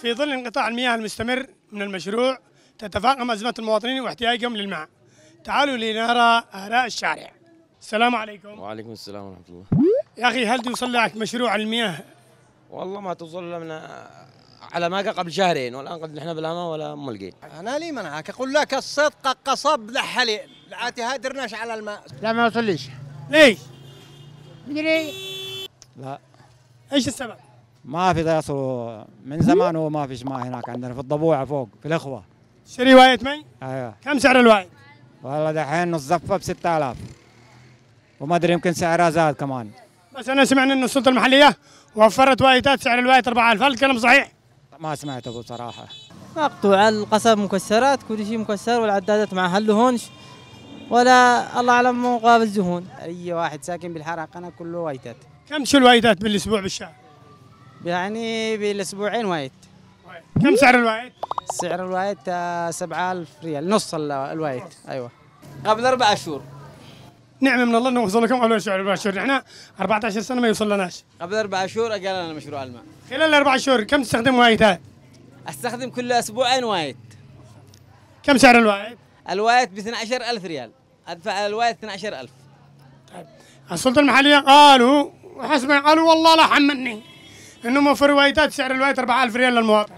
في ظل انقطاع المياه المستمر من المشروع تتفاقم أزمة المواطنين واحتياجهم للماء. تعالوا لنرى آراء الشارع. السلام عليكم. وعليكم السلام ورحمة الله. يا أخي هل توصل لك مشروع المياه؟ والله ما توصل لنا على ما قبل شهرين، والآن قد نحن بالأمان ولا ملقين. أنا لي منعك أقول لك الصدق قصب لحلي لعاتي هادرناش على الماء. لا ما وصليش. ليش؟ مدري. لا. ايش السبب؟ ما في يصلوا من زمان وما فيش ماء هناك عندنا في الضبوعة فوق في الإخوة. شري واية مي؟ ايوه. كم سعر الواية؟ والله دحين الزفة ب 6000 وما ادري يمكن سعرها زاد كمان. بس أنا سمعنا إن السلطة المحلية وفرت وايتات سعر الواية 4000، هل الكلام صحيح؟ ما سمعته بصراحة. مقطوع القصب مكسرات كل شيء مكسر والعدادات مع هلهونش ولا الله أعلم مقابل زهون. أي واحد ساكن بالحارة أنا كله وايتات. كم شو الوايتات بالأسبوع بالشهر؟ يعني بالأسبوعين وايت. كم سعر الوايت؟ سعر الوايت 7000 ريال، نص الوايت. أيوه. قبل 4 شهور. نعمة من الله انه وصل لكم قبل 4 شهور، احنا 14 سنة ما يوصل لناش. قبل 4 شهور قال لنا مشروع الماء. خلال 4 شهور كم تستخدم وايتات؟ استخدم كل أسبوعين وايت. كم سعر الوايت؟ الوايت ب 12000 ريال، أدفع الوايت 12000. طيب السلطة المحلية قالوا وحسب ما قالوا والله لا حملني انهم وفروا وايتات سعر الوايت 4000 ريال للمواطن.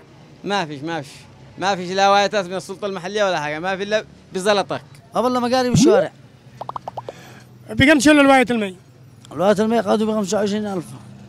ما فيش لا وايتات من السلطة المحلية ولا حاجة، ما في إلا بزلطك. قبل ما قالي بالشوارع. بكم تشيل الوايت المي؟ الوايت المي قادوا ب 25000.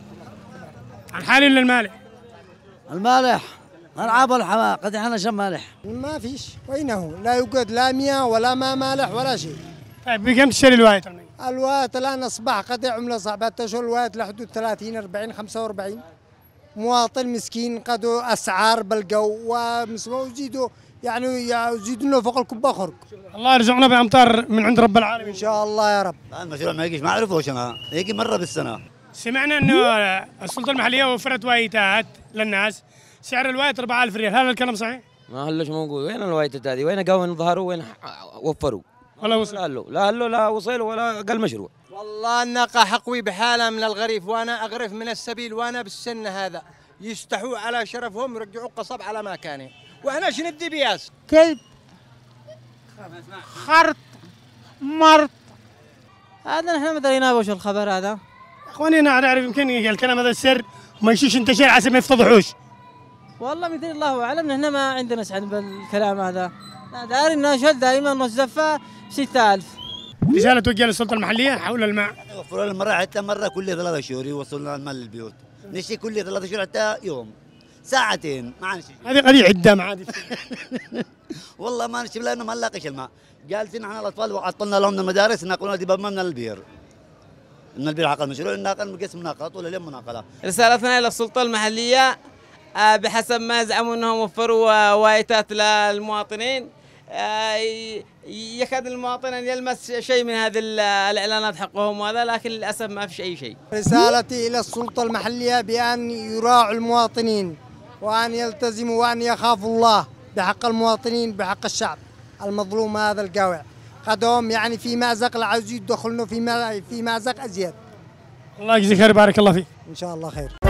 الحالي ولا المالح؟ المالح العاب الحماء قد احنا شم مالح. ما فيش، وينه؟ لا يوجد لا مياه ولا ماء مالح ولا شيء. طيب بكم تشتري الوايت المي؟ الوايت الآن أصبح قد عملة صعبة، تشغل الوايت لحدود 30 40 45. مواطن مسكين قد أسعار بالجو ويزيدوا يعني يزيدوا له فوق الكبة خرق. الله يرزقنا بأمطار من عند رب العالمين. إن شاء الله يا رب. المشروع ما يجيش، ما أعرفوش أنا، يجي مرة بالسنة. سمعنا إنه السلطة المحلية وفرت وايتات للناس سعر الوايت 4000 ريال، هل الكلام صحيح؟ ما هلش موجود، وين الوايتات هذه؟ وين قوين ظهروا؟ وين وفروا؟ ولا وصل؟ لا وصل ولا قال مشروع. والله الناقة حقوي بحالة من الغريف، وأنا أغرف من السبيل وأنا بالسن هذا يستحوا على شرفهم يرجعوا قصب على مكانه، وإحنا شو ندي بياس؟ كلب خرط مرط. هذا نحن ما درينا وش الخبر هذا. يا اخواني انا اعرف يمكن الكلام هذا السر وما يمشيش انتشر عشان ما يفتضحوش. والله مثل الله أعلم نحن ما عندنا سعد بالكلام هذا. داري نشهد دائما نص زفة 6000. رسالة توجه للسلطة المحلية حول الماء. وفروا المرة حتى مرة كل 3 شهور يوصلنا الماء للبيوت، نشتي كل 3 شهور حتى يوم ساعتين ما عندنا شيء. هذه قضية عدام عادي. والله ما نشوف لأنه ما نلاقيش الماء، جالسين احنا الأطفال وعطلنا لهم من المدارس نقولون دي من البير. من البير حق المشروع الناقل قسم ناقة طول اليوم مناقلة. رسالتنا إلى السلطة المحلية بحسب ما يزعموا أنهم وفروا وايتات للمواطنين، يكاد المواطن أن يلمس شيء من هذه الإعلانات حقهم وهذا، لكن للأسف ما فيش أي شيء. رسالتي إلى السلطة المحلية بأن يراعوا المواطنين وأن يلتزموا وأن يخافوا الله بحق المواطنين بحق الشعب المظلوم هذا القاوع. قدهم يعني في مأزق لا عاوز يدخلنا في مأزق أزيد. الله يجزيك خير، بارك الله فيك. إن شاء الله خير.